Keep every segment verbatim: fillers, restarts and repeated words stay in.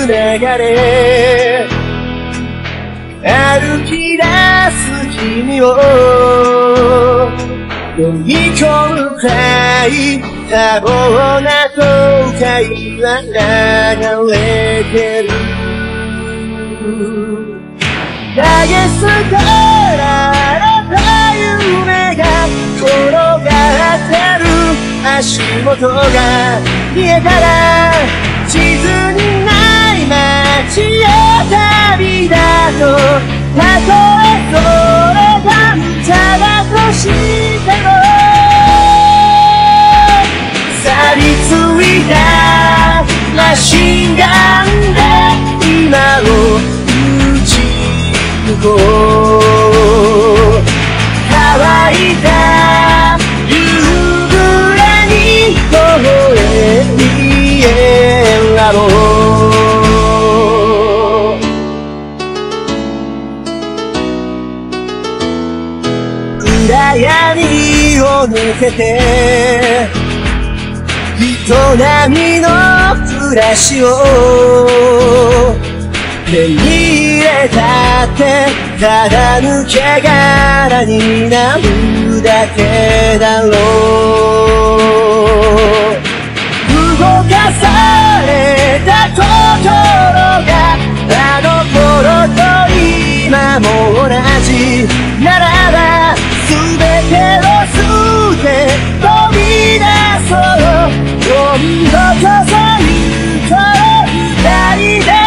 流れ歩き出す君を飲み込むくらい多忙な東海は流れてる投げ捨てられた夢が転がってる足元が見えたら地図にない街へ旅だとたとえそれがただとしても錆びついたマシンガンで今を撃ち抜こう乾いた夕暮れに微笑み選ぼう暗闇を抜けて営みの暮らしを手に入れたってただ抜け殻になるだけだろう動かされた心があの頃と今も同じならば全てを捨て飛び出そう今度こそ行こう二人で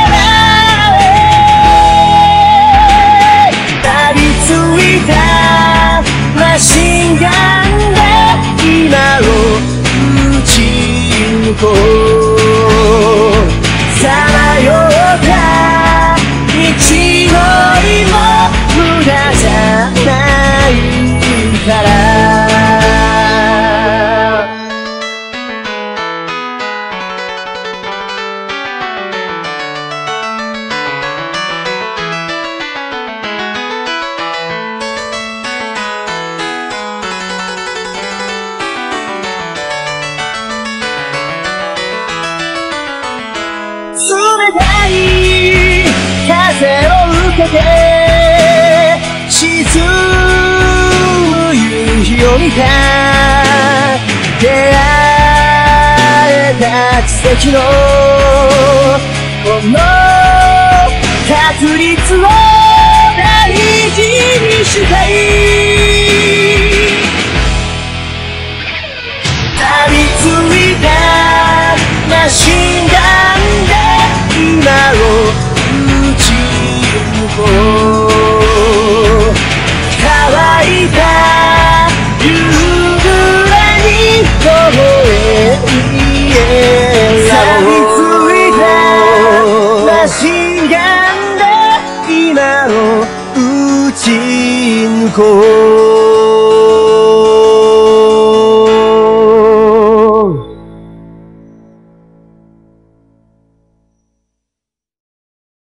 マシンガンで今を撃ち抜こうさまよった道のりも無駄じゃないから冷たい風を受けて沈む夕日を見た出会えた奇跡のこの確率を大事にしたい錆びついたマシンガンで今を撃ち抜こう乾いた夕暮れに微笑み錆びついたマシンガンで今を撃ち抜こう